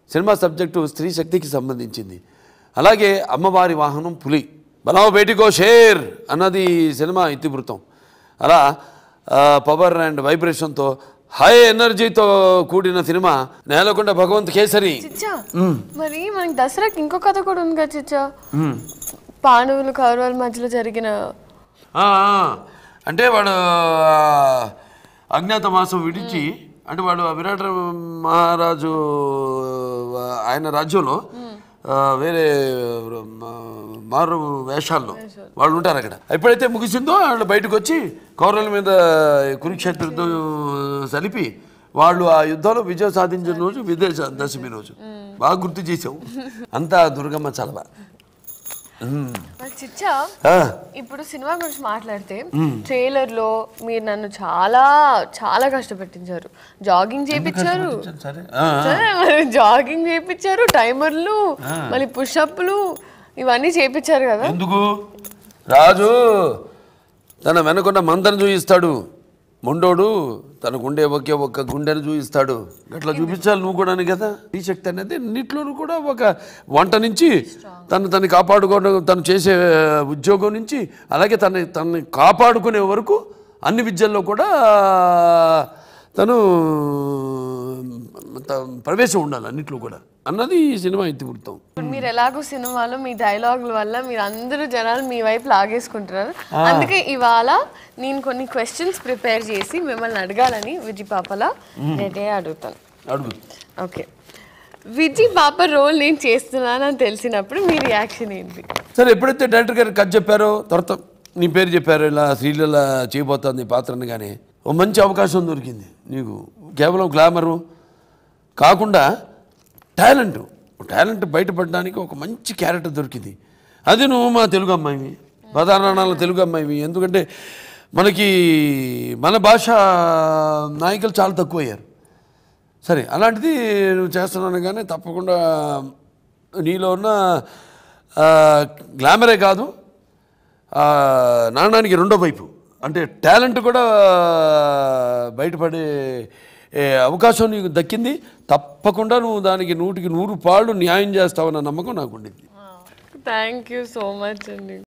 Cinema subject స్త్రీ శక్తికి సంబంధించింది. అలాగే అమ్మవారి వాహనం పులి, బలావ్ బేటికో షేర్ అన్నది సినిమా ఇతివృత్తం. అలా పవర్ అండ్ వైబ్రేషన్తో హై ఎనర్జీతో కూడిన సినిమా నేలకొండ భగవంత్ కేసరి. మరి మనకి దసరాకి ఇంకో కథ కూడా ఉంది కదా చిచ్చా, పాండవులు కౌరవుల మధ్యలో జరిగిన. అంటే వాడు అజ్ఞాతవాసం విడిచి, అంటే వాడు విరాట మహారాజు ఆయన రాజ్యంలో వేరే మారు వేషాల్లో వాళ్ళు ఉంటారు అక్కడ. ఎప్పుడైతే ముగిసిందో వాళ్ళు బయటకు వచ్చి కౌరవుల మీద కురుక్షేత్ర యుద్ధం సలిపి వాళ్ళు ఆ యుద్ధంలో విజయం సాధించిన రోజు విజయదశమి రోజు. బాగా గుర్తు చేసావు. అంతా దుర్గమ్మ చలవ. చిచ్చా, ఇప్పుడు సినిమా గురించి మాట్లాడితే ట్రైలర్ లో మీరు నన్ను చాలా చాలా కష్టపెట్టించారు. జాగింగ్ చేయించారు, జాగింగ్ చేయించారు, టైమర్లు, మళ్ళీ పుషప్లు ఇవన్నీ చేయించారు కదా. ఎందుకు? రాజు తన వెనకున్న మందను చూపిస్తాడు, మొండోడు తనకుండే ఒకే ఒక్క గుండెను చూపిస్తాడు. అట్లా చూపించాలి నువ్వు కూడా కదా. ఈ శక్తి అనేది అన్నిట్లోనూ కూడా ఒక వంట నుంచి తను కాపాడుకోవడం, తను చేసే ఉద్యోగం నుంచి, అలాగే తనని కాపాడుకునే వరకు అన్ని విద్యల్లో కూడా తను ప్రవేశం ఉండాలి అన్నిట్లో కూడా అన్నది ఈ సినిమా ఇతివృత్తం. మీరు ఎలాగో సినిమాలో మీ డైలాగుల వల్ల మీరు అందరూ జనాలు మీ వైపు లాగేసుకుంటున్నారు. అందుకే ఇవాళ నేను కొన్ని క్వశ్చన్స్ ప్రిపేర్ చేసి మిమ్మల్ని అడగాలని విజి పాపలా నేనే అడుగుతాను. ఓకే, విజి పాప రోల్ నేను చేస్తున్నానని తెలిసినప్పుడు మీ రియాక్షన్ ఏంటి? సరే, ఎప్పుడైతే డైరెక్టర్ గారు కథ చెప్పారో తర్వాత నీ పేరు చెప్పారు, ఇలా శ్రీలీల చేయబోతుంది పాత్రని, కానీ ఓ మంచి అవకాశం దొరికింది నీకు. కేవలం గ్లామరు కాకుండా టాలెంట్ బయటపడడానికి ఒక మంచి క్యారెక్టర్ దొరికింది. అది నువ్వు మా తెలుగు అమ్మాయివి, ప్రధాన తెలుగు అమ్మాయివి. ఎందుకంటే మనకి మన భాష నాయకులు చాలా తక్కువ అయ్యారు. సరే, అలాంటిది నువ్వు చేస్తున్నాను కానీ తప్పకుండా నీలో ఉన్న గ్లామరే కాదు, నాణానికి రెండో వైపు అంటే టాలెంట్ కూడా బయటపడే అవకాశం నీకు దక్కింది. తప్పకుండా నువ్వు దానికి 100కి 100 పాళ్ళు న్యాయం చేస్తావన్న నమ్మకం నాకు ఉండింది. థ్యాంక్ యూ సో మచ్ అండి.